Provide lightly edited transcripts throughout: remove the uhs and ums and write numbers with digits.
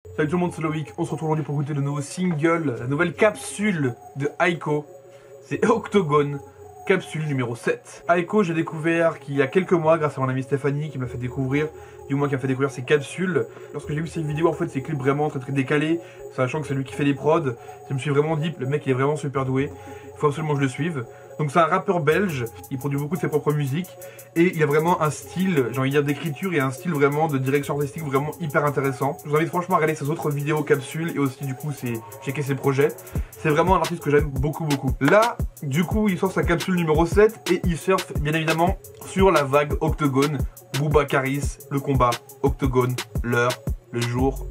Salut tout le monde, c'est Loïc. On se retrouve aujourd'hui pour écouter le nouveau single, la nouvelle capsule de Aiko. C'est Octogone, capsule numéro 7. Aiko, j'ai découvert qu'il y a quelques mois grâce à mon amie Stéphanie qui m'a fait découvrir, du moins qui m'a fait découvrir ses capsules. Lorsque j'ai vu ses vidéos, en fait, ses clips vraiment très décalés, sachant que c'est lui qui fait les prods, je me suis vraiment dit, le mec il est vraiment super doué, il faut absolument que je le suive. Donc c'est un rappeur belge, il produit beaucoup de ses propres musiques et il a vraiment un style, j'ai envie de dire d'écriture et un style vraiment de direction artistique vraiment hyper intéressant. Je vous invite franchement à regarder ses autres vidéos capsules et aussi du coup checker ses projets. C'est vraiment un artiste que j'aime beaucoup. Là, du coup, il sort sa capsule numéro 7 et il surfe bien évidemment sur la vague Octogone, Booba Caris, le combat, Octogone, l'heure, le jour.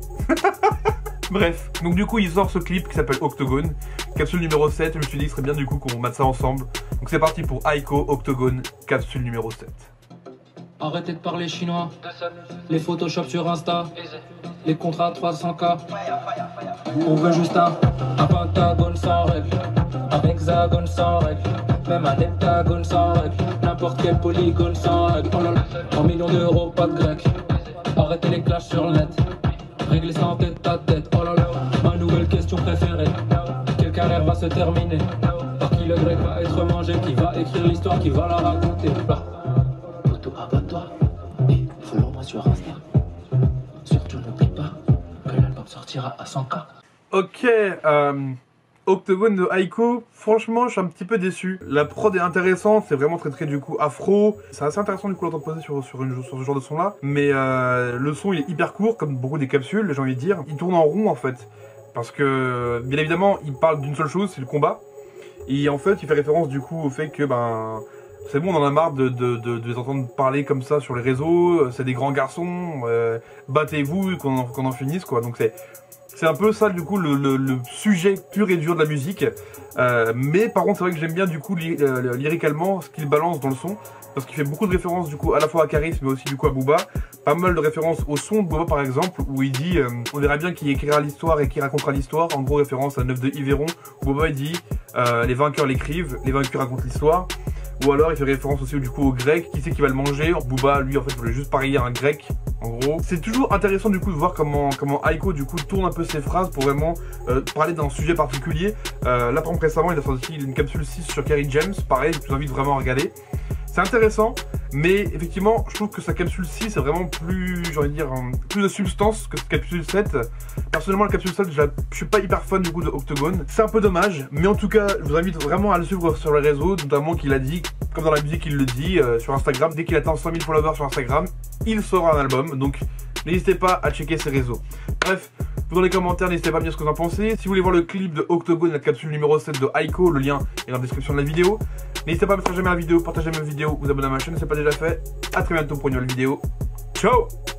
Bref, donc du coup il sort ce clip qui s'appelle Octogone, capsule numéro 7, je me suis dit que ce serait bien du coup qu'on mette ça ensemble. Donc c'est parti pour Aiko, Octogone, capsule numéro 7. Arrêtez de parler chinois, les Photoshop sur Insta, les contrats 300K. On veut juste un pentagone sans règle, un hexagone sans règle, même un heptagone sans règle, n'importe quel polygone sans règle. Oh là là, 1 million d'euros, pas de grec. Arrêtez les clashs sur le net, régler ça en tête à tête. Oh là là, ma nouvelle question préférée, quelle carrière va se terminer? Par qui le grec va être mangé? Qui va écrire l'histoire? Qui va la raconter? Poto, abonne-toi et follow-moi sur Insta. Surtout n'oublie pas que l'album sortira à 100K. Ok, Octogone de Aiko, franchement je suis un petit peu déçu. La prod est intéressante, c'est vraiment très du coup afro. C'est assez intéressant du coup l'entendre poser sur ce genre de son là. Mais le son il est hyper court, comme beaucoup des capsules, j'ai envie de dire. Il tourne en rond en fait. Parce que bien évidemment il parle d'une seule chose, c'est le combat. Et en fait il fait référence du coup au fait que c'est bon, on en a marre de les entendre parler comme ça sur les réseaux. C'est des grands garçons, battez-vous, qu'on en finisse quoi. Donc c'est un peu ça du coup le sujet pur et dur de la musique. Mais par contre c'est vrai que j'aime bien du coup lyricalement ce qu'il balance dans le son. Parce qu'il fait beaucoup de références du coup à la fois à Caris mais aussi du coup à Booba. Pas mal de références au son de Booba par exemple, où il dit on verra bien qui écrira l'histoire et qui racontera l'histoire. En gros référence à 9 de Yveron, où Booba il dit les vainqueurs l'écrivent, les vaincus racontent l'histoire. Ou alors il fait référence aussi du coup au grec, qui c'est qui va le manger. Booba lui en fait voulait juste parier un grec en gros. C'est toujours intéressant du coup de voir comment Aiko du coup tourne un peu ses phrases pour vraiment parler d'un sujet particulier. Là par exemple récemment il a sorti une capsule 6 sur Kerry James, pareil je vous invite vraiment à regarder. C'est intéressant, mais effectivement, je trouve que sa capsule 6 est vraiment plus, j'ai envie de dire, plus de substance que cette capsule 7. Personnellement, la capsule 7, je suis pas hyper fan du coup de Octogone. C'est un peu dommage, mais en tout cas, je vous invite vraiment à le suivre sur les réseaux, notamment qu'il a dit, comme dans la musique, il le dit, sur Instagram, dès qu'il atteint 100 000 followers sur Instagram, il sort un album, donc n'hésitez pas à checker ses réseaux. Bref, vous dans les commentaires, n'hésitez pas à me dire ce que vous en pensez. Si vous voulez voir le clip de Octogone, la capsule numéro 7 de Aiko, le lien est dans la description de la vidéo. N'hésitez pas à mettre j'aime la vidéo, partager ma vidéo, vous abonner à ma chaîne si ce n'est pas déjà fait. A très bientôt pour une nouvelle vidéo. Ciao!